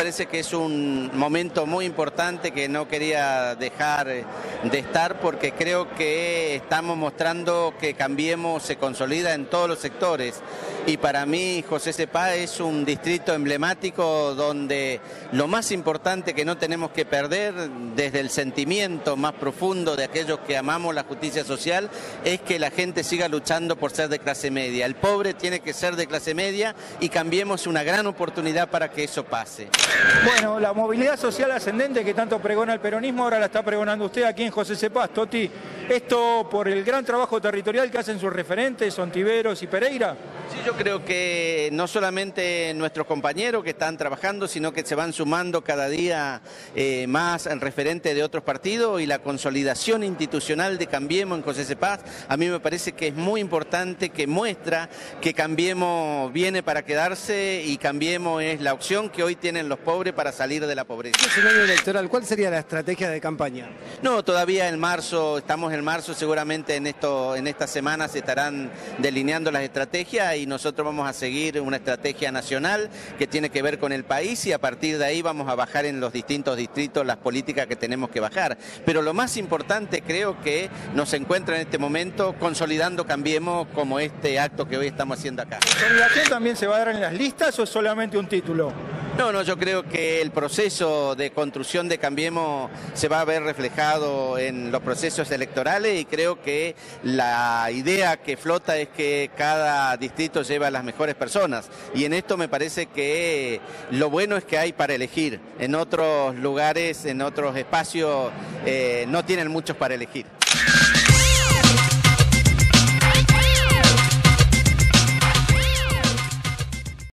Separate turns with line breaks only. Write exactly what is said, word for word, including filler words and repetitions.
parece que es un momento muy importante que no quería dejar de estar, porque creo que estamos mostrando que Cambiemos se consolida en todos los sectores. Y para mí José Cepaz es un distrito emblemático donde lo más importante que no tenemos que perder, desde el sentimiento más profundo de aquellos que amamos la justicia social, es que la gente siga luchando por ser de clase media. El pobre tiene que ser de clase media y Cambiemos una gran oportunidad para que eso pase.
Bueno, la movilidad social ascendente que tanto pregona el peronismo, ahora la está pregonando usted aquí en José Cepaz. Toti, ¿esto por el gran trabajo territorial que hacen sus referentes, Ontiveros y Pereira?
Sí, yo creo que no solamente nuestros compañeros que están trabajando, sino que se van sumando cada día eh, más en referente de otros partidos, y la consolidación institucional de Cambiemos en José Cepaz a mí me parece que es muy importante, que muestra que Cambiemos viene para quedarse y Cambiemos es la opción que hoy tienen los pobres para salir de la pobreza.
Es un año electoral, ¿cuál sería la estrategia de campaña?
No, todavía en marzo, estamos en marzo, seguramente en, esto, en estas semanas se estarán delineando las estrategias y nosotros vamos a seguir una estrategia nacional que tiene que ver con el país, y a partir de ahí vamos a bajar en los distintos distritos las políticas que tenemos que bajar. Pero lo más importante creo que nos encuentra en este momento consolidando Cambiemos como este acto que hoy estamos haciendo acá.
¿La consolidación también se va a dar en las listas o es solamente un título?
No, no, yo creo que el proceso de construcción de Cambiemos se va a ver reflejado en los procesos electorales, y creo que la idea que flota es que cada distrito lleva a las mejores personas, y en esto me parece que lo bueno es que hay para elegir. En otros lugares, en otros espacios, eh, no tienen muchos para elegir.